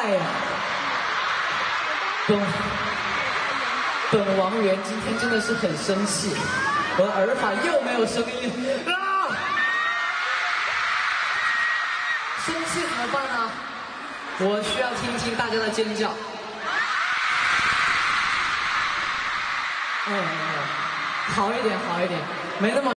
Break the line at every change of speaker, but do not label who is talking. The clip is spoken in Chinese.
呀！本王源今天真的是很生气，我的耳返又没有声音啊！生气怎么办呢？我需要听听大家的尖叫。好一点，好一点，没那么。